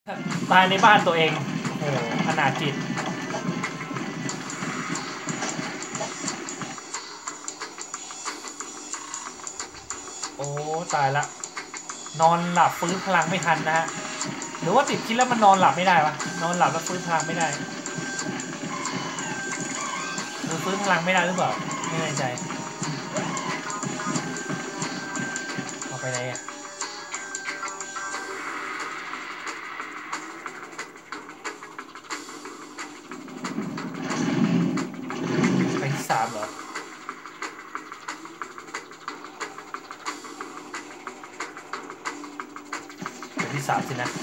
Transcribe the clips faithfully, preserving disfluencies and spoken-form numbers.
ตายในบ้านตัวเองโอ้โหขนาดจิตโอ้ตายละนอนหลับฟื้นพลังไม่ทันนะฮะหรือว่าติดคิดแล้วมันนอนหลับไม่ได้วะนอนหลับแล้วฟื้นพลังไม่ได้หรือฟื้นพลังไม่ได้หรือเปล่าไม่แน่ใจเอาไปไหนอ่ะไปที่สามเหรอไปที่สามสินะ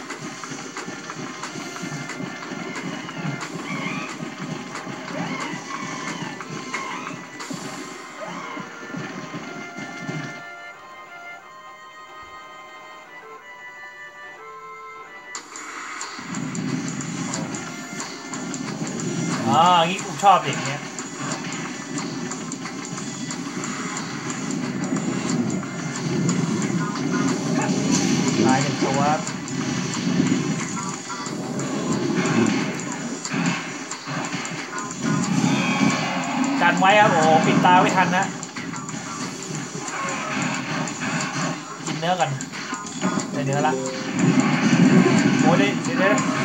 อ๋องี้กูชอบอย่างเงี้ยตายหนึ่งตัวกันไว้ครับโอ้ปิดตาไม่ทันนะกินเนื้อกันได้เนื้อละโอ้ยเดี๋ยวเดี๋ยว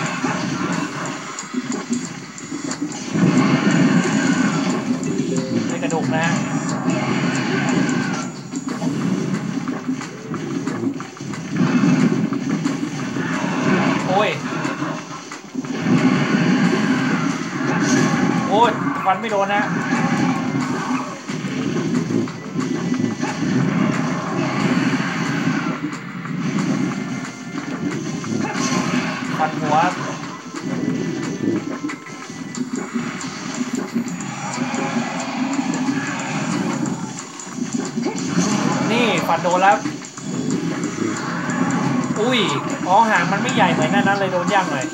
ได้กระดูกนะฮะโอ้ยโอ้ยฟันไม่โดนนะฟันหัวนี่ฟันโดนแล้วอุ้ยอ๋อหางมันไม่ใหญ่เหมือนนั่นนั้นเลยโดนย่างเลย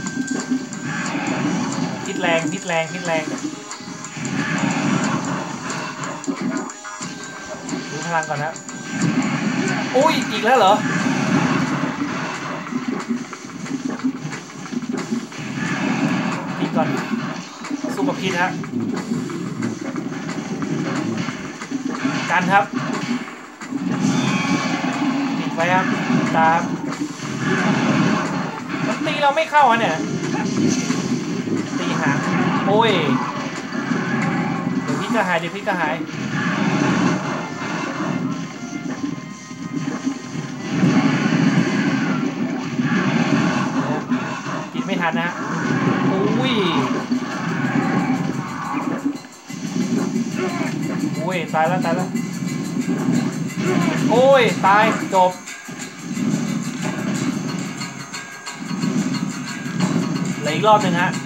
พิษแรงพิษแรงพิษแรงดูพลังก่อนนะอุ้ยอีกแล้วเหรอพิษก่อนสู้กับพิษฮะกันครับปิดไว้ครับตามมันตีเราไม่เข้าอ่ะเนี่ยตีหางโอ้ยเดี๋ยวพิษก็หายเดี๋ยวพิษก็หายกินไม่ทันนะอุ้ยอุ้ยตายแล้วตายแล้วโอ้ยตายจบเหลืออีกรอบหนึ่งฮะ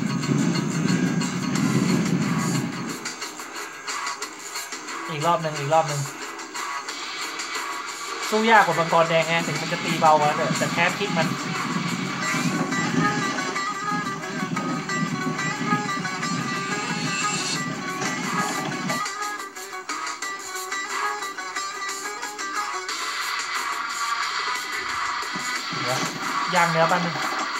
อีกรอบหนึ่งอีกรอบหนึ่งสู้ยากกว่ามังกรแดงไงถึงมันจะตีเบากว่าแต่แต่แค่พิษมันย่างเนื้อปั้นหนึ่ง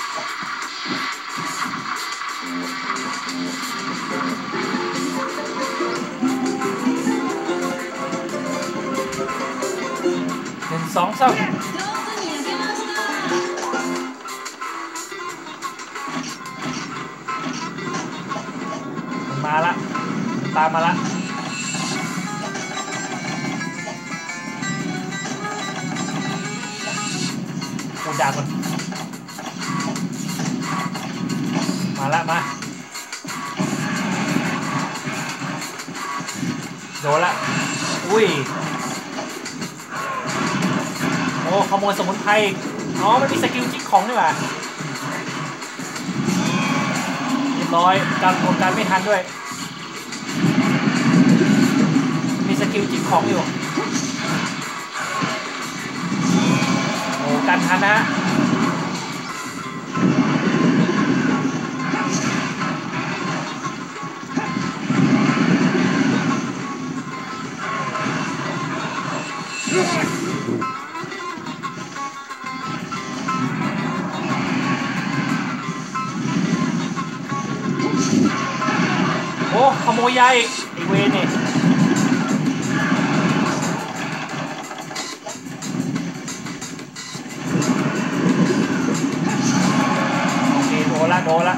หนึ่งสองสามมาละตามมาละกูด่ามันมาละมาโดนละอุ้ยโอ้ขโมยสมุนไพรอ๋อมันมีสกิลจิกของนี่หว่าเรียบร้อยการโดนการไม่ทันด้วยมีสกิลจิกของอยู่โอ้กันทันนะฮะโมยยาอีกไอเวรเนี่ยโอเคโดนละโดนละ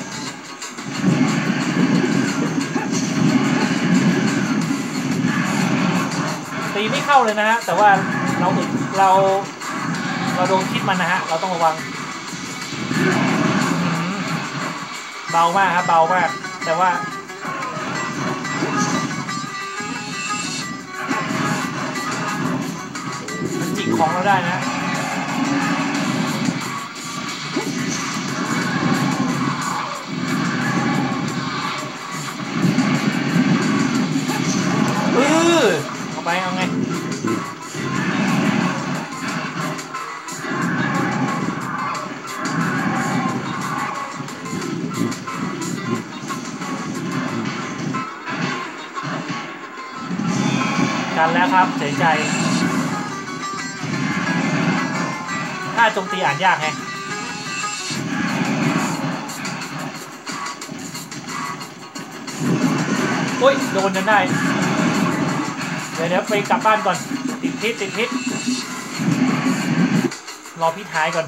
ตีไม่เข้าเลยนะฮะแต่ว่าเราเราเราโดนคิดมันนะฮะเราต้องระวังเบามากครับเบามากแต่ว่ามันจิกของเราได้นะเออเอาไปเอาไงกันแล้วครับเสียใจถ้าโจมตีอ่านยากไงโอ้ยโดนจนได้เดี๋ยวเดี๋ยวไปกลับบ้านก่อนติดพิษติดพิษรอพี่ท้ายก่อน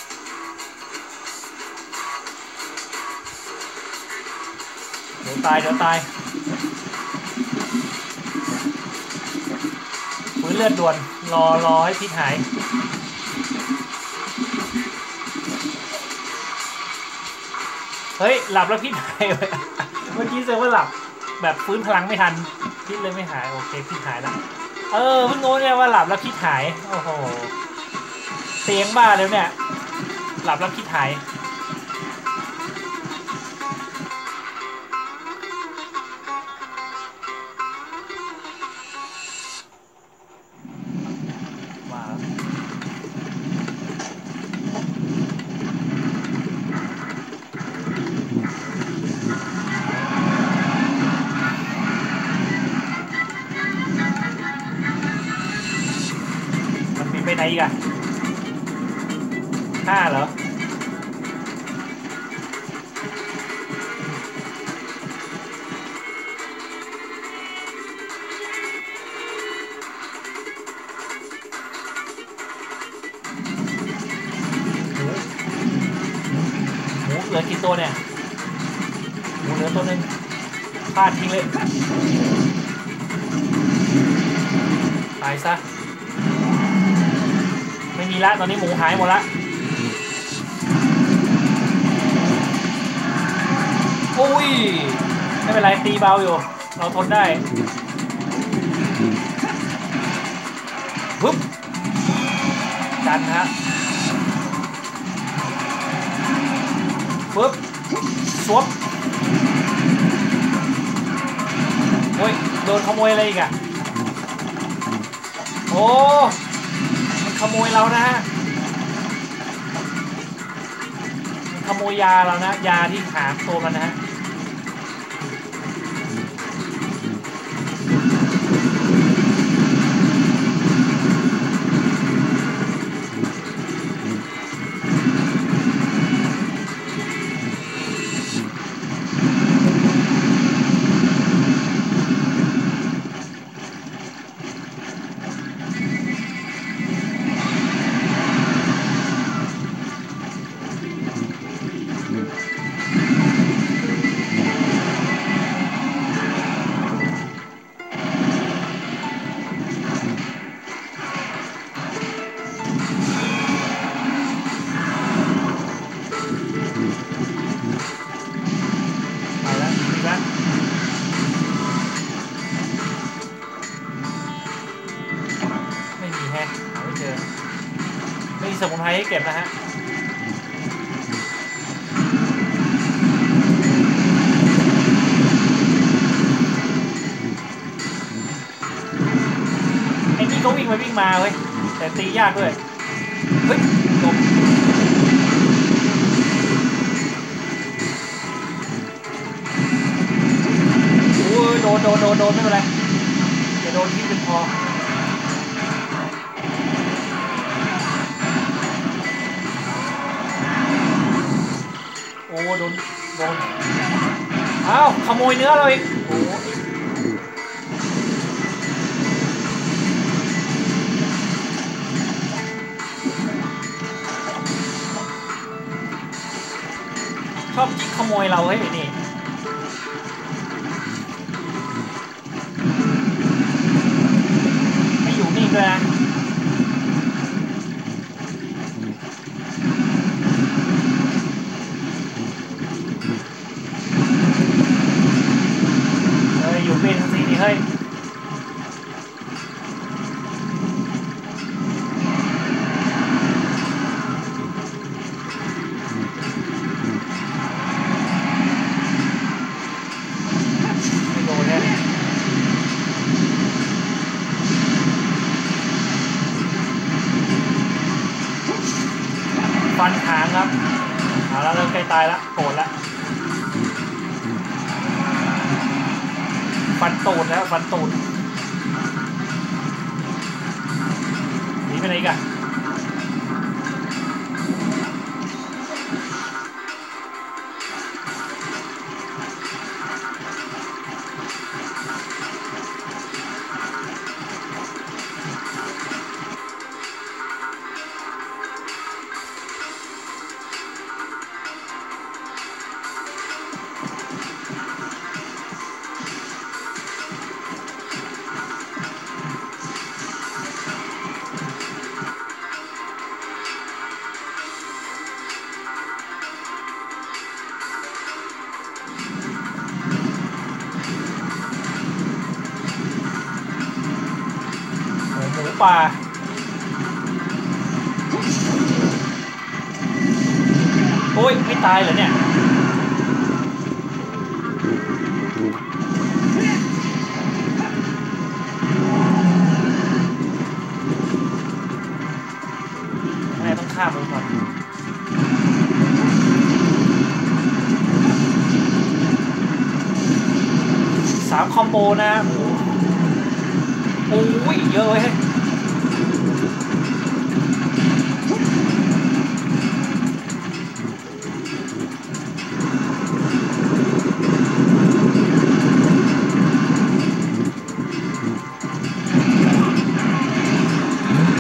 เดี๋ยวตายเดี๋ยวตายฟื้นเลือดด่วนรอรอให้พิษหายเฮ้ยหลับแล้วพิษหายเลยเมื่อกี้เซอร์ว่าหลับแบบฟื้นพลังไม่ทันพิษเลยไม่หายโอเคพิษหายแล้วเออเพิ่งรู้เนี่ยว่าหลับแล้วพิษหายโอ้โหเตียงบ้าเลยเนี่ยหลับแล้วพิษหายไปไหนอีกอะห้าเหรอหมูหมูเหลือกี่ตัวเนี่ยหมูเหลือตัวหนึ่งพลาดทิ้งเลยตายซะไม่มีละตอนนี้หมูหายหมดละโอ้ยไม่เป็นไรตีเบาอยู่เราทนได้ปึ๊บกันฮะปึ๊บสวบโอ้ยโดนขโมยอะไรอีกอะโอ้ขโมยเรานะฮะขโมยยาเรานะยาที่หาตัวมันนะฮะสมุนไพรให้เก็บนะฮะไอ้นี่ก็วิ่งไปวิ่งมาเว้ยแต่ตียากด้วยเฮ้ยจบโอ้ยโดนโดนโดนโดนไม่เป็นไรจะโดนที่เป็นพอโอ้โดนโดนอ้าวขโมยเนื้อเราอีกโอ้ชอบจิ๊กขโมยเราเฮ้ยนี่ไม่อยู่นิ่งด้วยนะเฮ้ยอยู่เป็นสินี่เฮ้ยฟันหางครับเอาแล้วเริ่มใกล้ตายแล้วโกรธแล้วฟันตูดแล้วฟันตูดหนีไปไหนกันหมูป่าโอ้ยไม่ตายเหรอเนี่ยแม่ต้องฆ่าหมูก่อนสามคอมโบนะหมูโอ้ยเยอะเลย